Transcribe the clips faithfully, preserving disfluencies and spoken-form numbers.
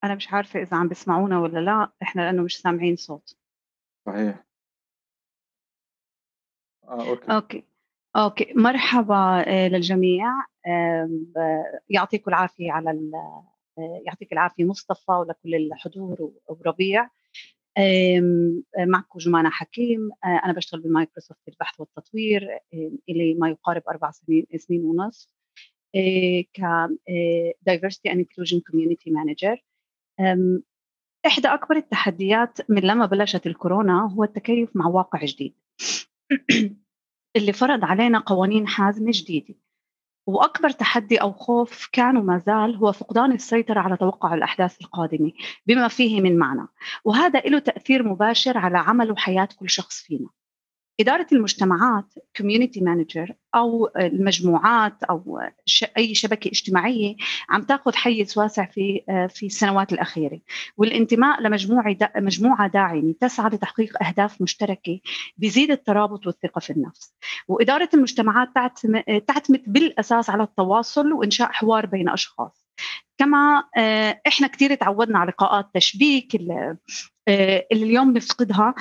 أنا مش عارفة إذا عم بسمعونا ولا لا، إحنا لأنه مش سامعين صوت. صحيح. آه أوكي. أوكي أوكي مرحبا آه، للجميع. آم، ب- يعطيكم العافية على ال- آه، يعطيك العافية مصطفى ولكل الحضور و- وربيع. آم، آه، معكم جمانة حكيم. آه، أنا بشتغل بمايكروسوفت البحث والتطوير آم، إلي ما يقارب أربع سنين سنين ونصف ك آه، Diversity and Inclusion Community Manager. آم، إحدى أكبر التحديات من لما بلشت الكورونا هو التكيف مع واقع جديد اللي فرض علينا قوانين حازمة جديدة. وأكبر تحدي أو خوف كان وما زال هو فقدان السيطرة على توقع الأحداث القادمة بما فيه من معنى، وهذا له تأثير مباشر على عمل وحياة كل شخص فينا. إدارة المجتمعات community manager أو المجموعات أو أي شبكة اجتماعية عم تأخذ حيز واسع في في السنوات الأخيرة، والانتماء لمجموعة مجموعة داعمة تسعى لتحقيق أهداف مشتركة بيزيد الترابط والثقة في النفس. وإدارة المجتمعات تعتمد بالأساس على التواصل وإنشاء حوار بين أشخاص. كما إحنا كتير تعودنا على لقاءات تشبيك اللي اليوم نفقدها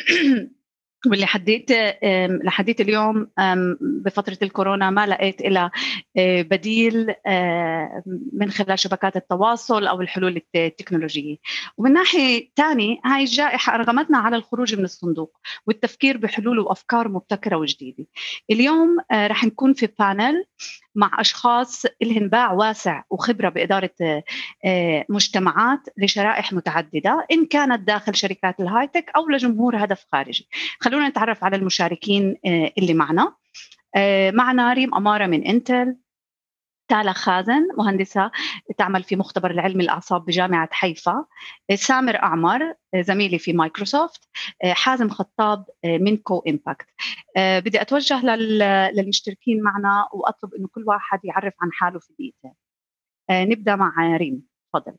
واللي حديت لحديت اليوم بفترة الكورونا ما لقيت إلى بديل من خلال شبكات التواصل أو الحلول التكنولوجية. ومن ناحية تانية هاي الجائحة أرغمتنا على الخروج من الصندوق والتفكير بحلول وأفكار مبتكرة وجديدة. اليوم رح نكون في بانل مع أشخاص لهم باع واسع وخبرة بإدارة مجتمعات لشرائح متعددة إن كانت داخل شركات الهايتك أو لجمهور هدف خارجي. خلونا نتعرف على المشاركين اللي معنا. معنا ريم أمارة من إنتل، تالا خازن مهندسة تعمل في مختبر العلم الأعصاب بجامعة حيفا، سامر أعمر زميلي في مايكروسوفت، حازم خطاب من كو إمباكت. بدي أتوجه للمشتركين معنا وأطلب إنه كل واحد يعرف عن حاله في دقيقتين. نبدأ مع ريم، تفضل.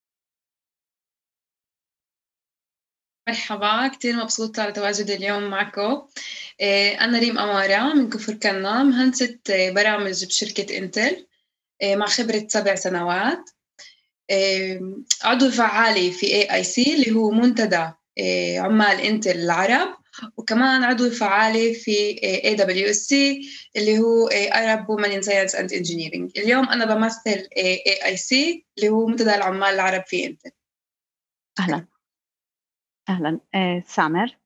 مرحبا، كتير مبسوطة على تواجدي اليوم معكم. أنا ريم أمارة من كفر كنا، مهندسة برامج بشركة إنتل مع خبرة سبع سنوات. عضو فعالي في إيه آي سي اللي هو منتدى عمال إنتل العرب، وكمان عضو فعالي في إيه دبليو إس سي اللي هو Arab Women in Science and Engineering. اليوم أنا بمثل إيه آي سي اللي هو منتدى العمال العرب في إنتل. أهلا أهلا. آه، سامر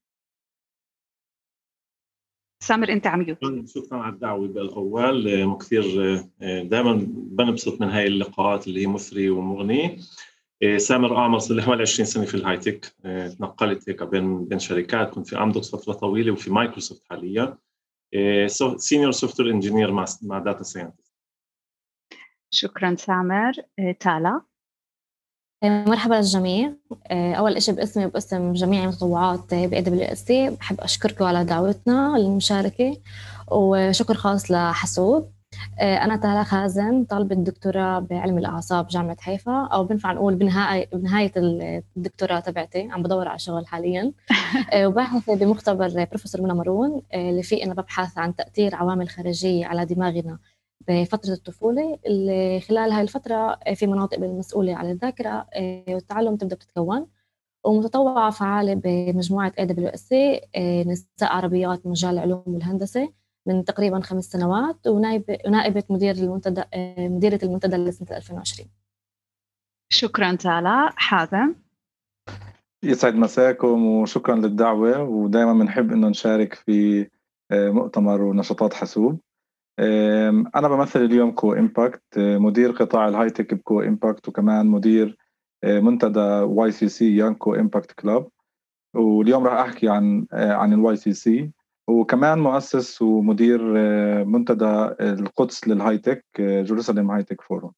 سامر أنت عم يوت. شكرا على الدعوة بالأول، كثير دائما بنبسط من هاي اللقاءات اللي هي مثرية ومغنية. سامر أعمل صار لي حوالي عشرين سنة في الهايتك، تنقلت هيك بين بين شركات، كنت في أمدوكس فترة طويلة وفي مايكروسوفت حاليا سينيور سوفت وير انجينير مع مع داتا ساينتست. شكرا سامر. آه، تالا. مرحبا للجميع. أول إشي باسمي وباسم جميع المتطوعات ب إيه دبليو إس سي بحب أشكركم على دعوتنا للمشاركة، وشكر خاص لحسوب. أنا تالا خازن، طالبة الدكتوراه بعلم الأعصاب جامعة حيفا، أو بنفع نقول بنهاية بنهاية الدكتوراه تبعتي عم بدور على شغل حاليا. وباحثة بمختبر بروفيسور منى مارون اللي فيه أنا ببحث عن تأثير عوامل خارجية على دماغنا بفترة الطفولة، اللي خلال هاي الفترة في مناطق المسؤولة على الذاكرة والتعلم تبدأ تتكون. ومتطوعة فعالة بمجموعة إيه دبليو إس سي نساء عربيات مجال العلوم والهندسة من تقريبا خمس سنوات، ونائبة ونائبة مدير المنتدى مديرة المنتدى لسنة ألفين وعشرين. شكرا تالا. حازم. يسعد مساكم وشكرا للدعوة، ودائما بنحب إنه نشارك في مؤتمر ونشاطات حاسوب. أنا بمثل اليوم كو إمباكت، مدير قطاع الهايتك بكو إمباكت، وكمان مدير منتدى واي سي سي يانج كو إمباكت كلاب. واليوم راح أحكي عن عن الواي سي سي، وكمان مؤسس ومدير منتدى القدس للهايتك جيروساليم هايتك فورم.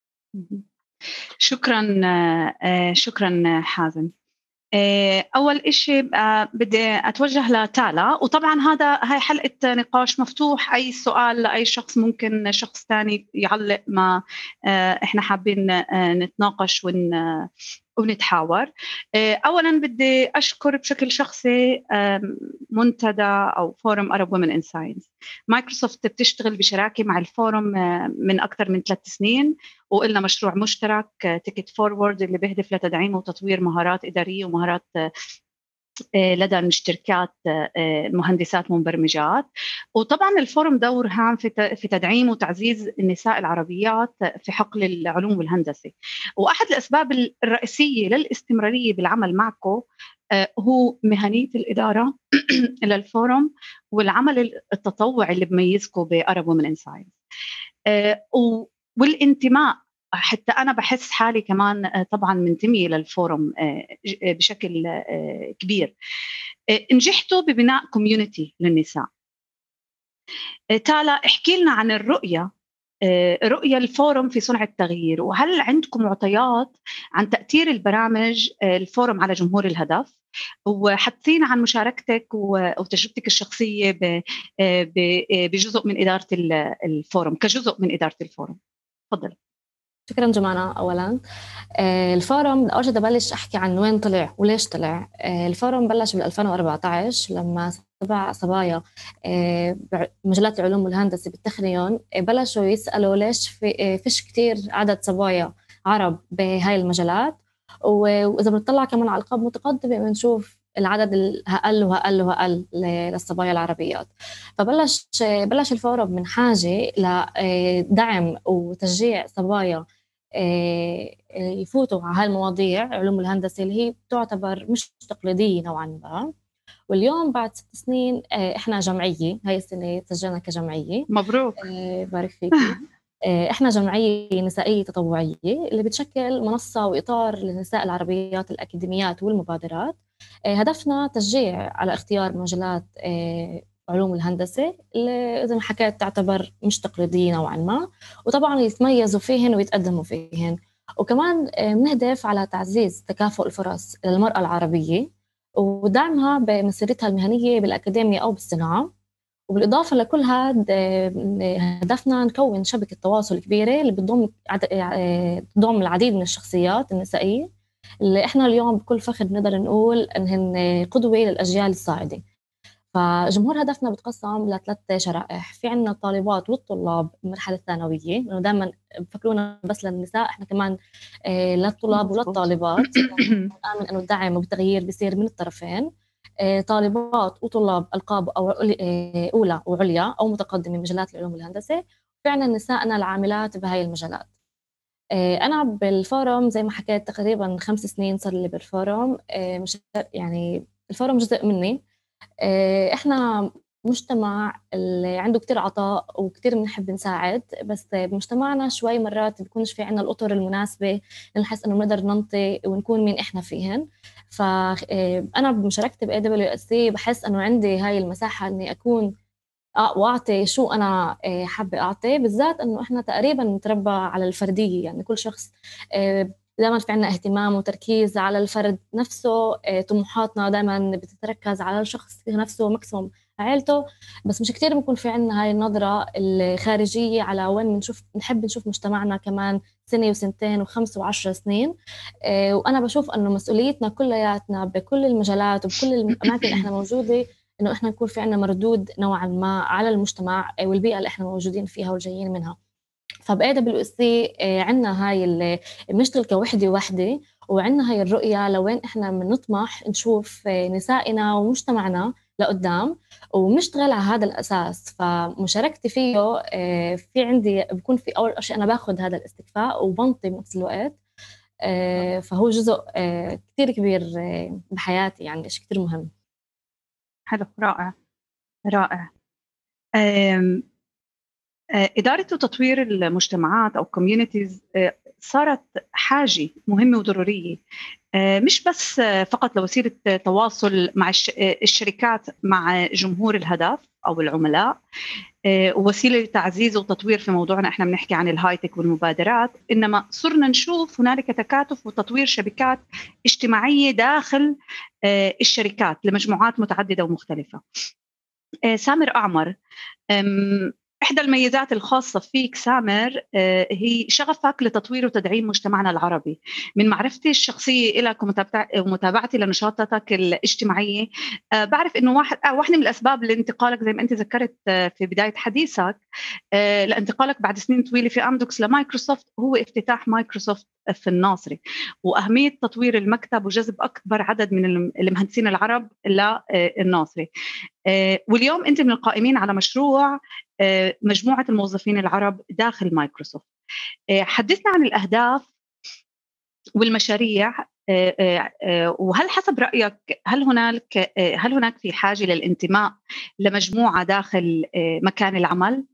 شكرا شكرا حازم. أول إشي بدي أتوجه لتالا، وطبعا هذا هاي حلقة نقاش مفتوح، أي سؤال لأي شخص ممكن شخص تاني يعلق ما إحنا حابين نتناقش ون ونتحاور. أولاً بدي أشكر بشكل شخصي منتدى أو فورم Arab Women in Science. مايكروسوفت بتشتغل بشراكة مع الفورم من أكثر من ثلاث سنين، وقلنا مشروع مشترك تيكت فورورد اللي بيهدف لتدعيم وتطوير مهارات إدارية ومهارات لدى المشتركات المهندسات ومبرمجات. وطبعا الفورم دور هام في تدعيم وتعزيز النساء العربيات في حقل العلوم والهندسة. وأحد الأسباب الرئيسية للاستمرارية بالعمل معكم هو مهنية الإدارة للفورم والعمل التطوعي اللي بميزكم بأرب ومن إنساينس والانتماء. حتى أنا بحس حالي كمان طبعاً منتمية للفورم بشكل كبير. نجحتوا ببناء كوميونيتي للنساء. تالا احكي لنا عن الرؤية رؤية الفورم في صنع التغيير، وهل عندكم معطيات عن تأثير البرامج الفورم على جمهور الهدف؟ وحدثينا عن مشاركتك وتجربتك الشخصية بجزء من إدارة الفورم كجزء من إدارة الفورم. تفضل. شكرا جمانة. أولا الفورم أول شيء ببلش أحكي عن وين طلع وليش طلع. الفورم بلش بال ألفين وأربعة عشر لما سبع صبايا بمجالات العلوم والهندسة بالتخنيون بلشوا يسألوا ليش في فيش كتير عدد صبايا عرب بهاي المجالات، وإذا بنطلع كمان على القاب متقدمة بنشوف العدد هقل وهقل وهقل للصبايا العربيات. فبلش بلش الفورم من حاجة لدعم وتشجيع صبايا يفوتوا على هالمواضيع علوم الهندسة اللي هي تعتبر مش تقليدية نوعا ما. واليوم بعد ست سنين احنا جمعية، هاي السنة تسجلنا كجمعية. مبروك. بارك فيكي. احنا جمعية نسائية تطوعية اللي بتشكل منصة وإطار للنساء العربيات الأكاديميات والمبادرات. هدفنا تشجيع على اختيار مجالات علوم الهندسة اللي زي ما حكيت تعتبر مش تقليدية نوعا ما، وطبعا يتميزوا فيهن ويتقدموا فيهن. وكمان بنهدف على تعزيز تكافؤ الفرص للمرأة العربية ودعمها بمسيرتها المهنية بالأكاديمية أو بالصناعة. وبالإضافة لكل هذا هدفنا نكون شبكة تواصل كبيرة اللي بتضم تضم العديد من الشخصيات النسائية اللي إحنا اليوم بكل فخر نقدر نقول أنهن قدوة للأجيال الصاعدة. فجمهور هدفنا بتقسم لثلاث شرائح. في عنا الطالبات والطلاب المرحلة الثانوية، لأنه دائما بفكرونا بس للنساء، إحنا كمان للطلاب وللطالبات. آمن أنه الدعم والتغيير بيصير من الطرفين، طالبات وطلاب ألقاب أو أولى وعليا أو متقدمة من مجالات العلوم والهندسة. فعلا نسائنا العاملات بهاي المجالات. أنا بالفورم زي ما حكيت تقريبا خمس سنين صار لي بالفورم، مش يعني الفورم جزء مني. إحنا مجتمع اللي عنده كتير عطاء وكتير بنحب نساعد، بس بمجتمعنا شوي مرات بيكونش في عنا الأطر المناسبة لنحس إنه نقدر ننطي ونكون مين إحنا فيهن. فأنا بمشاركتي ب إيه دبليو إس سي بحس إنه عندي هاي المساحة إني أكون وأعطي شو أنا حابة أعطي، بالذات إنه إحنا تقريبا نتربى على الفردية. يعني كل شخص دائما في عنا اهتمام وتركيز على الفرد نفسه. طموحاتنا دائما بتتركز على الشخص نفسه ماكسيموم عائلته، بس مش كتير بنكون في عنا هاي النظرة الخارجية على وين بنشوف نحب نشوف مجتمعنا كمان سنة وسنتين وخمس وعشر سنين. وأنا بشوف أنه مسؤوليتنا كلياتنا بكل المجالات وبكل الأماكن اللي إحنا موجودة إنه إحنا نكون في عنا مردود نوعا ما على المجتمع والبيئة اللي إحنا موجودين فيها والجايين منها. فبقيدة بالأسي عنا هاي اللي بنشتغل كوحدة واحدة، وعنا هاي الرؤية لوين إحنا بنطمح نشوف نسائنا ومجتمعنا لقدام وبنشتغل على هذا الأساس. فمشاركتي فيه في عندي بكون في أول شيء أنا باخد هذا الاستكفاء وبنطي بنفس الوقت. فهو جزء كتير كبير بحياتي، يعني شيء كتير مهم. حلو. رائع رائع. إدارة وتطوير المجتمعات أو communities صارت حاجة مهمة وضرورية، مش بس فقط لوسيلة تواصل مع الشركات مع جمهور الهدف أو العملاء، ووسيلة لتعزيز وتطوير في موضوعنا إحنا بنحكي عن الهايتك والمبادرات، إنما صرنا نشوف هنالك تكاتف وتطوير شبكات اجتماعية داخل الشركات لمجموعات متعددة ومختلفة. سامر أعمر، إحدى الميزات الخاصة فيك سامر هي شغفك لتطوير وتدعيم مجتمعنا العربي. من معرفتي الشخصية لك ومتابعتي لنشاطاتك الاجتماعية بعرف إنه واحد واحدة من الأسباب لانتقالك زي ما أنت ذكرت في بداية حديثك لانتقالك بعد سنين طويلة في أمدوكس لمايكروسوفت هو افتتاح مايكروسوفت في الناصري وأهمية تطوير المكتب وجذب أكبر عدد من المهندسين العرب للناصري. واليوم أنت من القائمين على مشروع مجموعة الموظفين العرب داخل مايكروسوفت. حدثنا عن الأهداف والمشاريع، وهل حسب رأيك هل هناك هل هناك في حاجة للانتماء لمجموعة داخل مكان العمل؟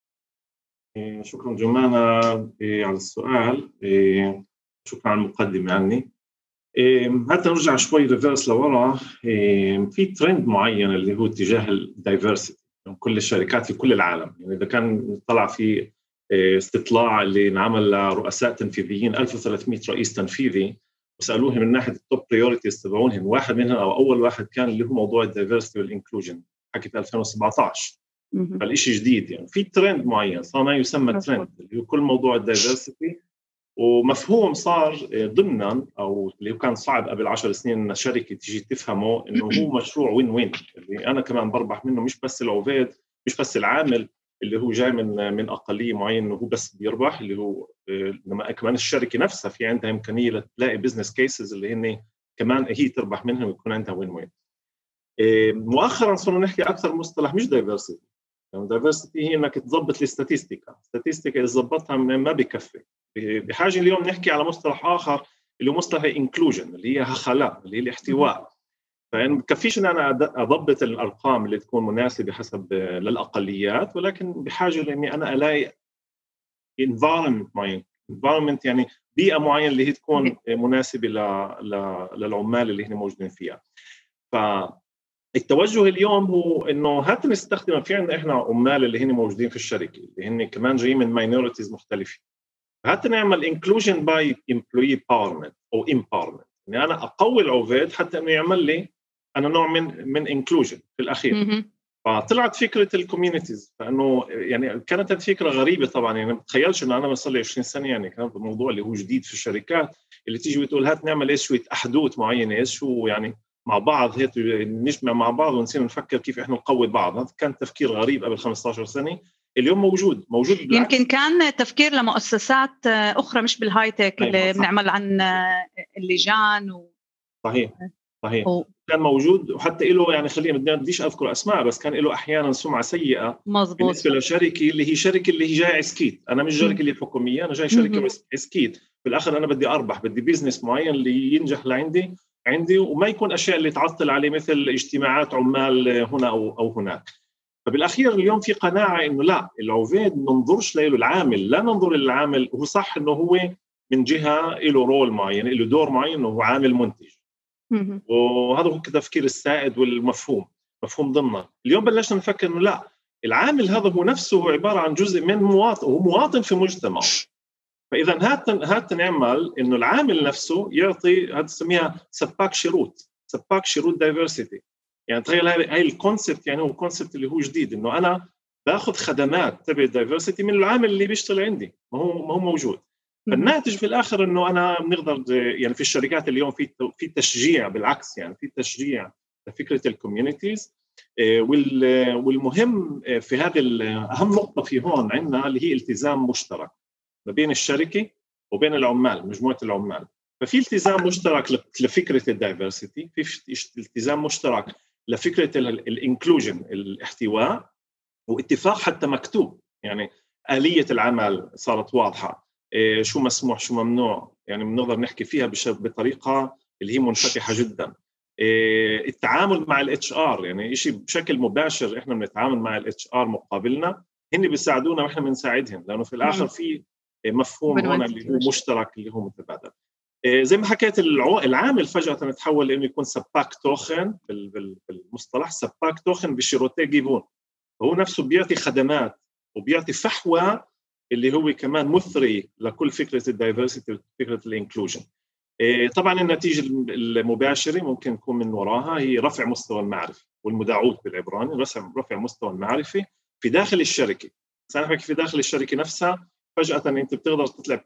شكرا جمانة على السؤال، شكرا على المقدمة عني. حتى نرجع شوي ريفيرس لورا، في ترند معين اللي هو اتجاه الدايفرسيتي من كل الشركات في كل العالم. يعني إذا كان طلع في استطلاع اللي انعمل لرؤساء تنفيذيين ألف وثلاثمئة رئيس تنفيذي وسألوهم من ناحية التوب بريوريتيز تبعونهم، واحد منهم أو أول واحد كان اللي هو موضوع الدايفرسيتي والإنكلوجن، حكي في ألفين وسبعة عشر. فالإشي جديد، يعني في ترند معين صار ما يسمى ترند اللي هو كل موضوع الدايفرسيتي، ومفهوم صار ضمنا او اللي كان صعب قبل عشر سنين ان شركه تيجي تفهمه انه هو مشروع وين وين، اللي انا كمان بربح منه، مش بس العوفيد، مش بس العامل اللي هو جاي من من اقليه معينه انه هو بس بيربح، اللي هو لما كمان الشركه نفسها في عندها امكانيه تلاقي بزنس كيسز اللي هن كمان هي تربح منهم ويكون عندها وين وين. مؤخرا صرنا نحكي اكثر مصطلح مش دايفرسيتي، يعني دايفرسيتي هي انك تضبط الاستاتيستيكا، الاستاتيستيكا اذا ضبطها ما بكفي. بحاجه اليوم نحكي على مصطلح اخر اللي هو مصطلح انكلوجن، اللي هي هخلاء، اللي هي الاحتواء. فإن بكفيش ان انا اضبط الارقام اللي تكون مناسبه حسب للاقليات، ولكن بحاجه لاني انا الاقي environment معين، environment يعني بيئه معينه اللي هي تكون مناسبه للعمال اللي هن موجودين فيها. ف التوجه اليوم هو انه هات نستخدم، في عندنا احنا عمال اللي هن موجودين في الشركه اللي هن كمان جايين من ماينورتيز مختلفه، هات نعمل انكلوجن باي امبلوي باورمنت او امباورمنت، يعني انا اقوي العوفيد حتى انه يعمل لي انا نوع من من انكلوجن في الاخير. فطلعت فكره الكوميونيتيز، فانه يعني كانت فكره غريبه طبعا، يعني ما بتخيلش انه انا صار لي عشرين سنه، يعني كان الموضوع اللي هو جديد في الشركات اللي تيجي وتقول هات نعمل ايش شويه احدوث معينه، ايش شو يعني مع بعض هيك نجمع مع بعض ونصير نفكر كيف احنا نقوي بعض. هذا كان تفكير غريب قبل خمسة عشر سنه، اليوم موجود موجود بالعكس. يمكن كان تفكير لمؤسسات اخرى مش بالهايتك اللي بنعمل عن اللجان و... صحيح صحيح أو... كان موجود، وحتى له يعني خلينا ما بديش اذكر اسماء، بس كان له احيانا سمعه سيئه مزبوط. بالنسبه لشركه اللي هي شركه اللي هي جاي عسكيت، انا مش شركه اللي حكوميه، انا جاي شركه عسكيت، في الاخر انا بدي اربح، بدي بيزنس معين اللي ينجح لعندي عندي وما يكون اشياء اللي تعطل عليه مثل اجتماعات عمال هنا او او هناك. فبالاخير اليوم في قناعه انه لا، العوفيد ما ننظرش له العامل، لا ننظر للعامل، هو صح انه هو من جهه له رول معين، له دور معين، انه هو عامل منتج، وهذا هو التفكير السائد والمفهوم مفهوم ضمنه. اليوم بلشنا نفكر انه لا، العامل هذا هو نفسه هو عباره عن جزء من مواطن، هو مواطن في مجتمع. فاذا هات هات نعمل انه العامل نفسه يعطي، هذا تسميها سباك شروط، سباك شروط دايفرسيتي. يعني تخيل هاي هاي الكونسبت، يعني هو الكونسبت اللي هو جديد، انه انا باخذ خدمات تبع الدايفرسيتي من العامل اللي بيشتغل عندي، ما هو ما هو موجود. فالناتج في الاخر انه انا بنقدر يعني في الشركات اليوم في في تشجيع، بالعكس يعني في تشجيع لفكره الكوميونيتيز. والمهم في هذه اهم نقطه في هون عندنا اللي هي التزام مشترك ما بين الشركه وبين العمال، مجموعه العمال. ففي التزام مشترك لفكره الدايفرسيتي، في التزام مشترك لفكره الانكلوجن الاحتواء، واتفاق حتى مكتوب، يعني آلية العمل صارت واضحه، إيه شو مسموح شو ممنوع، يعني بنقدر نحكي فيها بطريقه اللي هي منفتحه جدا. إيه التعامل مع الاتش ار، يعني شيء بشكل مباشر احنا بنتعامل مع الاتش ار مقابلنا، هن بيساعدونا واحنا بنساعدهم، لانه في الاخر في مفهوم هون اللي هو مشترك اللي هو متبادل. زي ما حكيت العامل فجأة تحول لأنه يكون سباك توخن، بالمصطلح سباك توخن بشيروتي جيبون، هو نفسه بيعطي خدمات وبيعطي فحوى اللي هو كمان مثري لكل فكرة الدايفرسيتي وفكرة الانكلوجن. طبعا النتيجة المباشرة ممكن تكون من وراها هي رفع مستوى المعرفة والمداعوت بالعبراني، رفع مستوى المعرفة في داخل الشركة. بس أنا بحكي في داخل الشركة نفسها فجأة أنت بتقدر تطلع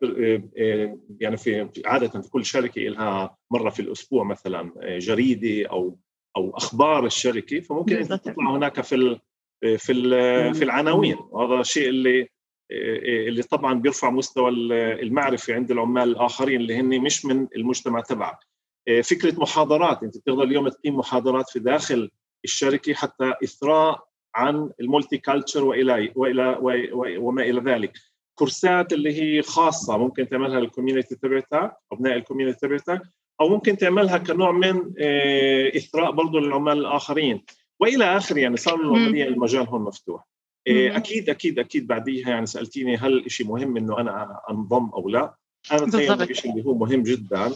يعني في عادة في كل شركة لها مرة في الأسبوع مثلا جريدة أو أو أخبار الشركة، فممكن أنت تطلع هناك في في في العناوين، وهذا الشيء اللي اللي طبعا بيرفع مستوى المعرفة عند العمال الآخرين اللي هن مش من المجتمع تبعك. فكرة محاضرات، أنت بتقدر اليوم تقيم محاضرات في داخل الشركة حتى إثراء عن المولتي كالتشر وإلى وإلى وما إلى ذلك. كورسات اللي هي خاصة ممكن تعملها للكوميونتي تبعتك، أبناء الكوميونتي تبعتك، أو ممكن تعملها كنوع من إثراء برضو للعمال الآخرين وإلى آخر. يعني صار العملية المجال هون مفتوح. أكيد أكيد أكيد بعديها يعني سألتيني هل إشي مهم إنه أنا أنضم أو لا. أنا أتخيل الإشي اللي هو مهم جدا.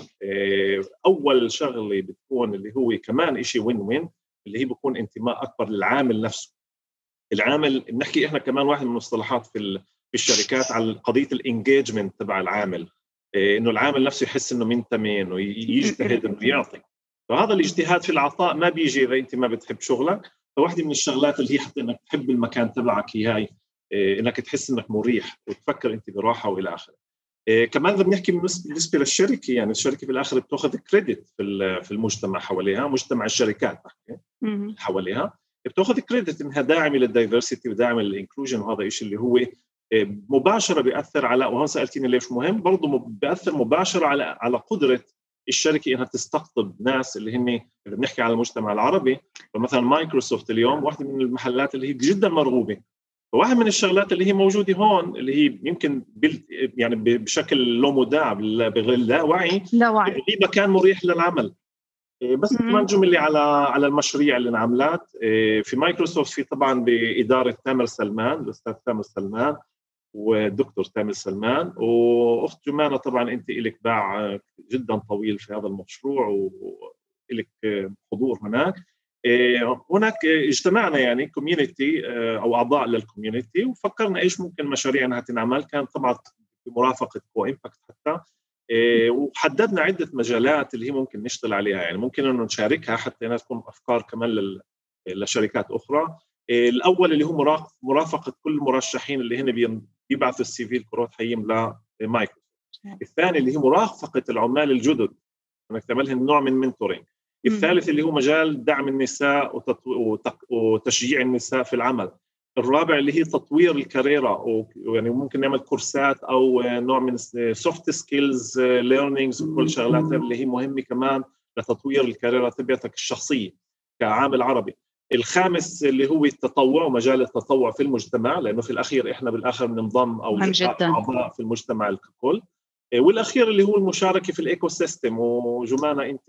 أول شغلة بتكون اللي هو كمان إشي وين وين، اللي هي بيكون انتماء أكبر للعامل نفسه. العامل بنحكي إحنا كمان واحد من المصطلحات في في الشركات على قضية الانجيجمنت تبع العامل، إنه العامل نفسه يحس إنه منتمي ويجتهد إنه يعطي. فهذا الاجتهاد في العطاء ما بيجي إذا أنت ما بتحب شغلك. فواحدة من الشغلات اللي هي حتى إنك تحب المكان تبعك هي إنك تحس إنك مريح وتفكر أنت براحة وإلى آخره. كمان إذا بنحكي بالنسبة للشركة، يعني الشركة بالآخر بتأخذ كريدت في في المجتمع حواليها، مجتمع الشركات حواليها بتأخذ كريدت إنها داعمة للدايفرسيتي وداعمة للإنكلوجن، وهذا إشي اللي هو مباشرة بيأثر على، وهون سألتيني ليش مهم، برضو بيأثر مباشرة على على قدرة الشركة إنها تستقطب ناس اللي هن إذا بنحكي على المجتمع العربي. فمثلا مايكروسوفت اليوم واحدة من المحلات اللي هي جدا مرغوبة. فواحد من الشغلات اللي هي موجودة هون اللي هي يمكن يعني بشكل لا مداع بغير لا وعي، هي مكان مريح للعمل. بس كمان جملة على على المشاريع اللي انعملت في مايكروسوفت. في طبعا بإدارة تامر سلمان، الأستاذ تامر سلمان والدكتور تامر سلمان، وأخت جمانة. طبعا أنت إلك باع جدا طويل في هذا المشروع وإلك حضور هناك. هناك اجتمعنا يعني كوميونيتي أو أعضاء للكوميونيتي، وفكرنا إيش ممكن مشاريع أنها تنعمل. كان طبعا بمرافقة كو إمباكت حتى، وحددنا عدة مجالات اللي هي ممكن نشتغل عليها. يعني ممكن أنه نشاركها حتى أنها تكون أفكار كمان لشركات أخرى. الأول اللي هو مرافقة كل المرشحين اللي هنا بيبعثوا السي في الكروت حيين لمايكروسوفت. الثاني اللي هي مرافقة العمال الجدد، انك تعملهم نوع من منتورينج. الثالث اللي هو مجال دعم النساء وتشجيع النساء في العمل. الرابع اللي هي تطوير الكاريرا، ويعني ممكن نعمل كورسات او نوع من سوفت سكيلز ليرنينجز وكل شغلات اللي هي مهمه كمان لتطوير الكاريرا تبعتك الشخصيه كعامل عربي. الخامس اللي هو التطوع، مجال التطوع في المجتمع، لانه في الاخير احنا بالاخر بننضم او اعضاء في المجتمع الكل. والاخير اللي هو المشاركه في الايكو سيستم. وجمانة انت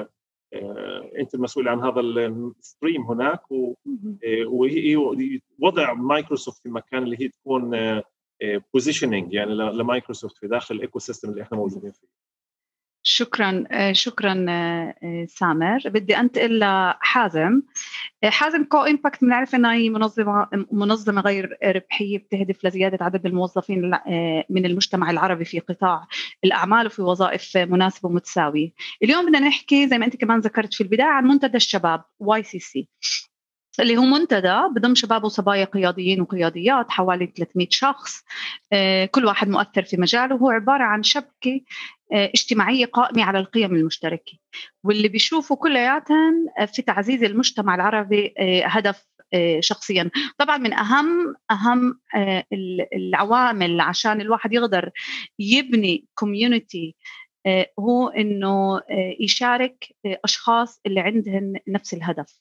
انت المسؤول عن هذا الستريم هناك، وهي وضع مايكروسوفت في المكان اللي هي تكون بوزيشننج يعني لمايكروسوفت في داخل الايكو سيستم اللي احنا موجودين فيه. شكرا شكرا سامر. بدي انتقل لحازم. حازم، كو إمباكت بنعرف انها هي منظمه منظمه غير ربحيه بتهدف لزياده عدد الموظفين من المجتمع العربي في قطاع الاعمال وفي وظائف مناسبه ومتساويه. اليوم بدنا نحكي زي ما انت كمان ذكرت في البدايه عن منتدى الشباب واي سي سي، اللي هو منتدى بضم شباب وصبايا قياديين وقياديات حوالي ثلاثمئة شخص، كل واحد مؤثر في مجاله. هو عباره عن شبكه اجتماعية قائمة على القيم المشتركة، واللي بيشوفوا كلياتهم في تعزيز المجتمع العربي هدف شخصيا. طبعا من أهم أهم العوامل عشان الواحد يقدر يبني كوميونيتي هو إنه يشارك أشخاص اللي عندهم نفس الهدف.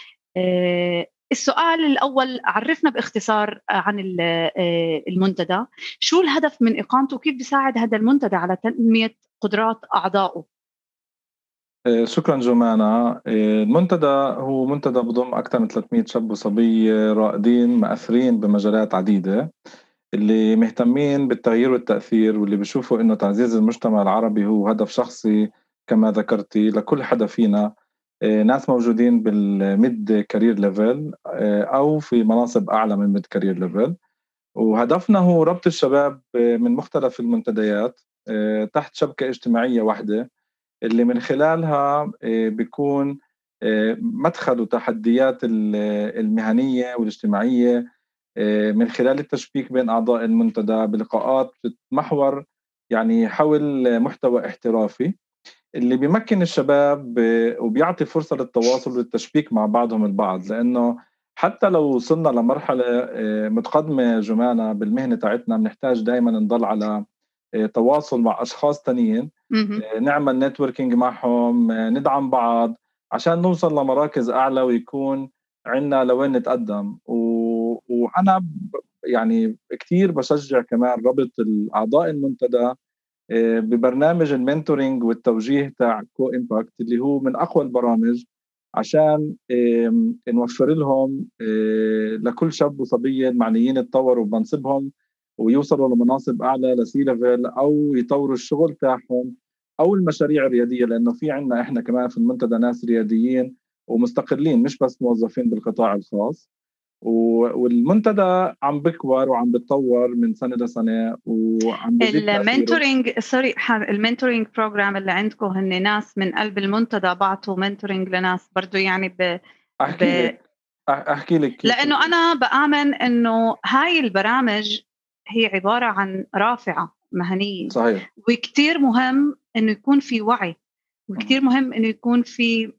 السؤال الأول، عرفنا باختصار عن المنتدى، شو الهدف من إقامته وكيف بيساعد هذا المنتدى على تنمية قدرات أعضائه؟ شكرا جمانة. المنتدى هو منتدى بضم أكثر من ثلاثمئة شاب وصبية رائدين مؤثرين بمجالات عديدة، اللي مهتمين بالتغيير والتأثير، واللي بيشوفوا إنه تعزيز المجتمع العربي هو هدف شخصي كما ذكرتي لكل حدا فينا. ناس موجودين بالميد كارير ليفل أو في مناصب أعلى من ميد كارير ليفل، وهدفنا هو ربط الشباب من مختلف المنتديات تحت شبكة اجتماعية واحدة، اللي من خلالها بيكون مدخل تحديات المهنية والاجتماعية من خلال التشبيك بين أعضاء المنتدى بلقاءات محور يعني حول محتوى احترافي اللي بيمكن الشباب وبيعطي فرصة للتواصل والتشبيك مع بعضهم البعض. لأنه حتى لو وصلنا لمرحلة متقدمة جمانة بالمهنة تاعتنا بنحتاج دايما نضل على تواصل مع أشخاص تانيين، نعمل نتوركينج معهم، ندعم بعض عشان نوصل لمراكز أعلى ويكون عنا لوين نتقدم. وأنا يعني كتير بشجع كمان ربط الأعضاء المنتدى ببرنامج المنتورينج والتوجيه تاع كو إمباكت اللي هو من أقوى البرامج عشان نوفر لهم لكل شاب وصبية معنيين يتطوروا بمنصبهم ويوصلوا لمناصب أعلى لسي ليفل أو يطوروا الشغل تاعهم أو المشاريع الريادية. لأنه في عنا إحنا كمان في المنتدى ناس رياديين ومستقلين مش بس موظفين بالقطاع الخاص، والمنتدى عم بكبر وعم بتطور من سنة لسنة وعم بزيد المنتورينج سوري المنتورينج بروجرام اللي عندكم هن ناس من قلب المنتدى بعطوا منتورينج لناس برضو يعني ب... أحكي ب... لك أحكي لك كيف. لأنه أنا بآمن إنه هاي البرامج هي عبارة عن رافعة مهنية. صحيح. وكتير مهم إنه يكون في وعي، وكتير مهم إنه يكون في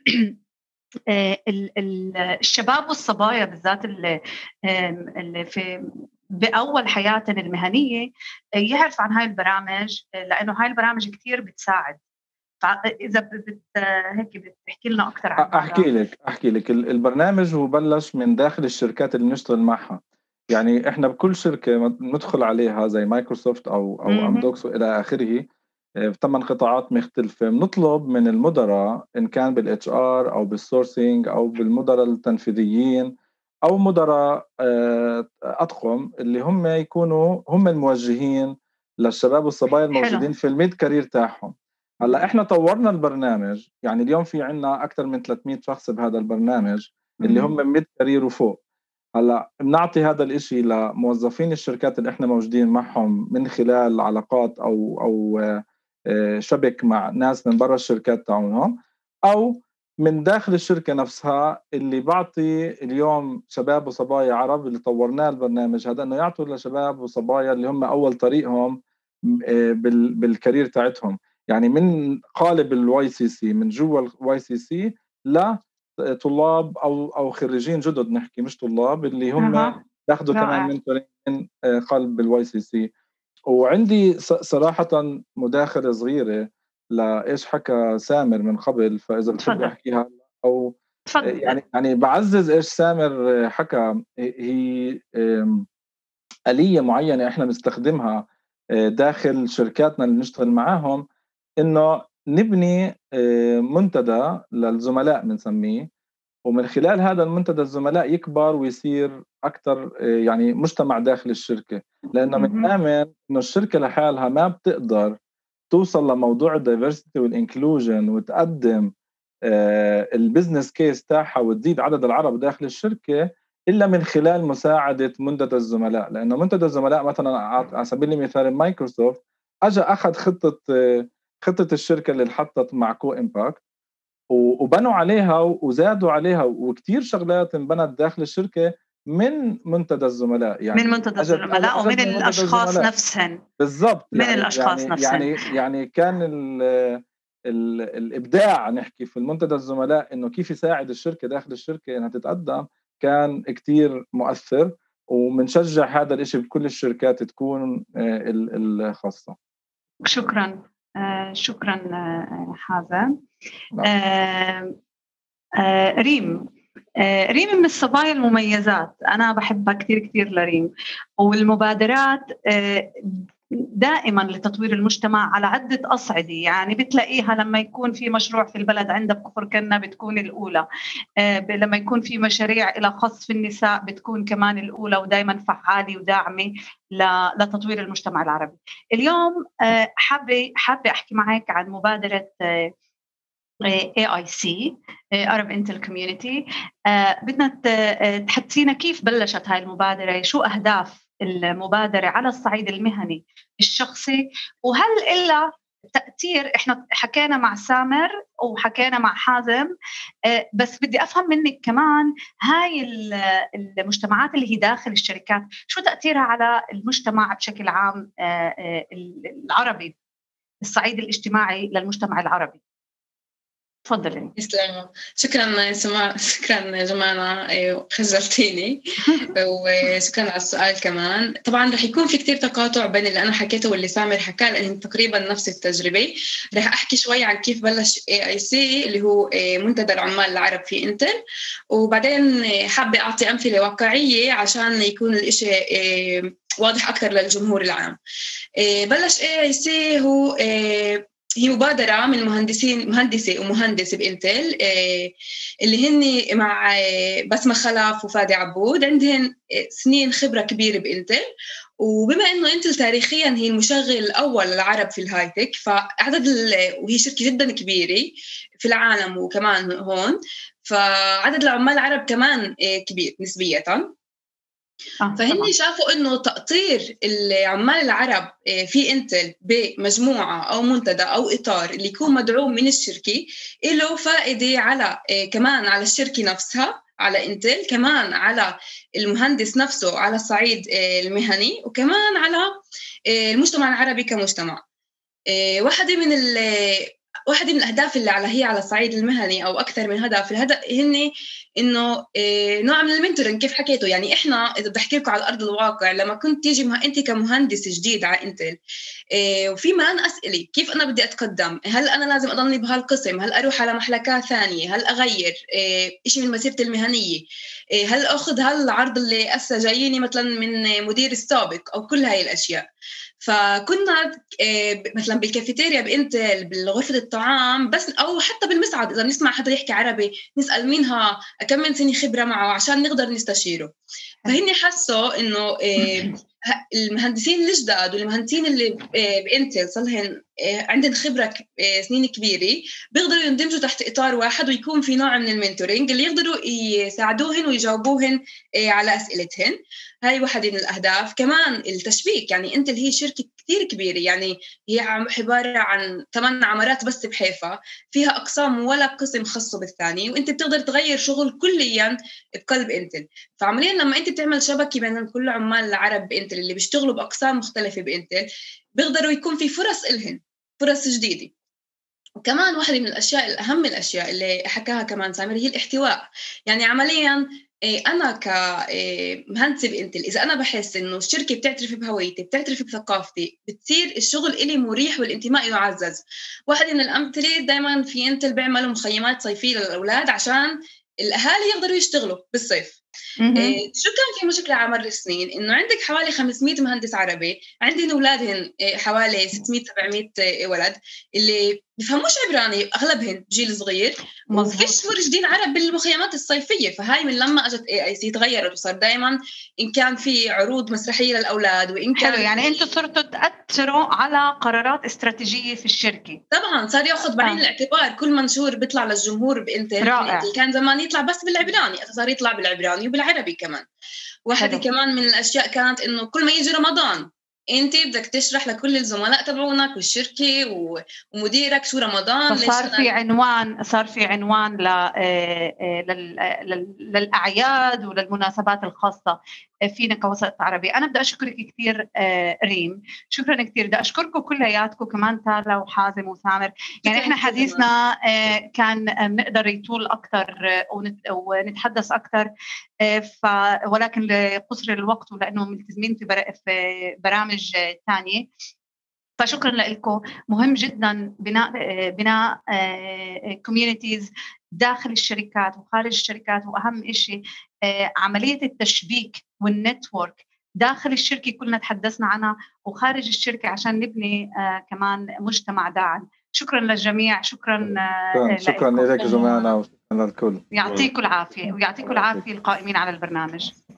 الشباب والصبايا بالذات اللي اللي في بأول حياتهم المهنية يعرف عن هاي البرامج، لأنه هاي البرامج كتير بتساعد. فإذا بت هيك بتحكي لنا أكثر عن أحكي لك أحكي لك البرنامج هو بلش من داخل الشركات اللي نشتغل معها. يعني إحنا بكل شركة ندخل عليها زي مايكروسوفت أو أو أمدوكس وإلى آخره بثمان قطاعات مختلفة، بنطلب من المدراء إن كان بالإتش آر أو بالسورسينج أو بالمدراء التنفيذيين أو مدراء أطقم اللي هم يكونوا هم الموجهين للشباب والصبايا الموجودين حلو. في الميد كارير تاعهم. هلا إحنا طورنا البرنامج، يعني اليوم في عنا أكثر من ثلاثمية شخص بهذا البرنامج اللي هم ميد كارير وفوق. هلا بنعطي هذا الإشي لموظفين الشركات اللي إحنا موجودين معهم من خلال علاقات أو أو شبك مع ناس من برا الشركات تاعونهم أو من داخل الشركة نفسها اللي بعطي اليوم شباب وصبايا عرب اللي طورناه البرنامج هذا إنه يعطوا لشباب وصبايا اللي هم أول طريقهم بالكارير تاعتهم. يعني من قالب الواي سي سي من جوا الواي سي سي لا طلاب او او خريجين جدد نحكي مش طلاب اللي هم أه. ياخذوا كمان منتورينج من قلب الواي سي سي. وعندي صراحه مداخله صغيره لايش حكى سامر من قبل، فاذا بتحب احكيها او تفضل. يعني يعني بعزز ايش سامر حكى. هي آلية معينه احنا بنستخدمها داخل شركاتنا اللي نشتغل معاهم، إنه نبني منتدى للزملاء بنسميه، ومن خلال هذا المنتدى الزملاء يكبر ويصير أكثر يعني مجتمع داخل الشركة. لأنه بنآمن إنه الشركة لحالها ما بتقدر توصل لموضوع الدايفرسيتي والإنكلوجن وتقدم البزنس كيس تاعها وتزيد عدد العرب داخل الشركة إلا من خلال مساعدة منتدى الزملاء. لأنه منتدى الزملاء مثلا على سبيل المثال مايكروسوفت أجا أخذ خطة خطة الشركة اللي حطت مع كو إمباكت وبنوا عليها وزادوا عليها، وكتير شغلات انبنت داخل الشركة من منتدى الزملاء. يعني من منتدى الزملاء ومن الأشخاص نفسهم. بالضبط. من يعني الأشخاص يعني نفسهم. يعني يعني كان ال ال الإبداع نحكي في المنتدى الزملاء إنه كيف يساعد الشركة داخل الشركة إنها تتقدم كان كتير مؤثر، ومنشجع هذا الإشي بكل الشركات تكون الخاصة. شكرا آه شكرا آه حازم. آه آه ريم آه ريم من الصبايا المميزات، أنا بحبها كتير كتير لريم. والمبادرات آه دائما لتطوير المجتمع على عدة أصعدة، يعني بتلاقيها لما يكون في مشروع في البلد عندها بكفر كنا بتكون الأولى، آه لما يكون في مشاريع إلى خاص في النساء بتكون كمان الأولى، ودائما فعالة وداعمة لتطوير المجتمع العربي. اليوم آه حابة حابة أحكي معك عن مبادرة آه إيه آي سي Arab Intel Community. آه بدنا تحدثينا كيف بلشت هاي المبادرة، شو أهداف المبادرة على الصعيد المهني الشخصي، وهل إلا تأثير إحنا حكينا مع سامر وحكينا مع حازم، بس بدي أفهم منك كمان هاي المجتمعات اللي هي داخل الشركات شو تأثيرها على المجتمع بشكل عام العربي، الصعيد الاجتماعي للمجتمع العربي. تفضلي. يسلم. شكرا سما، شكرا جمانة، خجلتيني. وشكرا على السؤال كمان. طبعا رح يكون في كتير تقاطع بين اللي أنا حكيته واللي سامر حكى، لأنهم تقريبا نفس التجربة. رح أحكي شوي عن كيف بلش إيه آي سي اللي هو منتدى العمال العرب في إنتل، وبعدين حابة أعطي أمثلة واقعية عشان يكون الإشي واضح أكثر للجمهور العام. بلش إيه آي سي هو هي مبادرة من مهندسين مهندسة ومهندس بإنتل اللي هن مع بسمة خلف وفادي عبود، عندهن سنين خبرة كبيرة بإنتل، وبما إنه إنتل تاريخياً هي المشغل الأول للعرب في الهايتك، فعدد وهي شركة جداً كبيرة في العالم وكمان هون، فعدد العمال العرب كمان كبير نسبياً. آه فهني شافوا إنه تأطير العمال العرب في إنتل بمجموعة أو منتدى أو إطار اللي يكون مدعوم من الشركة له فائدة على كمان على الشركة نفسها، على إنتل، كمان على المهندس نفسه على الصعيد المهني، وكمان على المجتمع العربي كمجتمع. واحدة من ال واحدة من الأهداف اللي على هي على الصعيد المهني أو أكثر من هدف، الهدف هن إنه إيه نوع من المنتورنج. كيف حكيته يعني إحنا إذا بدي أحكي لكم على أرض الواقع، لما كنت تيجي مه... أنت كمهندس جديد على إنتل إيه وفي مان أسئلة كيف أنا بدي أتقدم، هل أنا لازم أضلني بهالقسم، هل أروح على محلكات ثانية، هل أغير إيه إشي من مسيرتي المهنية، إيه هل أخذ هالعرض اللي أسا جاييني مثلا من مدير السابق، أو كل هاي الأشياء. فكنا مثلا بالكافيتيريا بإنتل بالغرفة الطعام بس، أو حتى بالمسعد إذا بنسمع حدا يحكي عربي نسأل مينها كم من سنة خبرة معه عشان نقدر نستشيره. فهني حسوا إنه المهندسين الجداد والمهندسين اللي بإنتل صلهن عندهم خبرة سنين كبيرة بيقدروا يندمجوا تحت إطار واحد، ويكون في نوع من المنتورينج اللي يقدروا يساعدوهن ويجاوبوهن على أسئلتهن. هاي واحدة من الأهداف. كمان التشبيك، يعني إنتل هي شركة كتير كبيرة، يعني هي عبارة عن ثمان عمارات بس بحيفا، فيها أقسام ولا قسم خاصه بالثاني، وإنت بتقدر تغير شغل كلياً بقلب إنتل. فعملياً لما إنت بتعمل شبكة بين كل عمال العرب بإنتل اللي بيشتغلوا بأقسام مختلفة بإنتل، بيقدروا يكون في فرص إلهن، فرص جديدة. وكمان واحدة من الأشياء الأهم الأشياء اللي حكاها كمان سامر هي الاحتواء. يعني عملياً أنا كمهندسة بإنتل إذا أنا بحس إنه الشركة بتعترف بهويتي، بتعترف بثقافتي، بتصير الشغل إلي مريح والانتماء يعزز. واحدة من الأمثلة دايماً في إنتل بيعملوا مخيمات صيفية للأولاد عشان الأهالي يقدروا يشتغلوا بالصيف. إيه شو كان في مشكلة على مر السنين؟ إنه عندك حوالي خمسمية مهندس عربي عندهم أولادهن حوالي ستمية سبعمية ولد اللي بيفهموش عبراني أغلبهن بجيل صغير، وفيش مرشدين عرب بالمخيمات الصيفية. فهاي من لما أجت إيه آي سي تغيرت وصار دايما إن كان في عروض مسرحية للأولاد، وإن كان حلو. يعني أنتوا صرتوا تأثروا على قرارات استراتيجية في الشركة. طبعا صار يأخذ بعين آه. الاعتبار كل منشور بيطلع للجمهور بإنتل. كان زمان يطلع بس بالعبراني، صار يطلع بالعبراني وبالعربي كمان. واحدة كمان من الأشياء كانت إنه كل ما يجي رمضان أنت بدك تشرح لكل الزملاء تبعونك والشركة ومديرك شو رمضان. صار في عنوان صار في عنوان للأعياد وللمناسبات الخاصة فينا كوسط عربي. أنا بدي أشكرك كثير ريم، شكرا كثير. بدي أشكركم كلياتكم كمان تالا وحازم وسامر. يعني إحنا حديثنا كان بنقدر يطول أكثر ونتحدث أكثر، ف ولكن لقصر الوقت ولأنه ملتزمين في برامج ثانية. فشكرا لكم. مهم جدا بناء بناء كوميونيتيز داخل الشركات وخارج الشركات، واهم شيء عمليه التشبيك والنتورك داخل الشركه كلنا تحدثنا عنها، وخارج الشركه عشان نبني كمان مجتمع داعم. شكرا للجميع. شكرا شكرا لك جمانة، وشكرا للكل. يعطيكم العافيه ويعطيكم العافيه القائمين على البرنامج.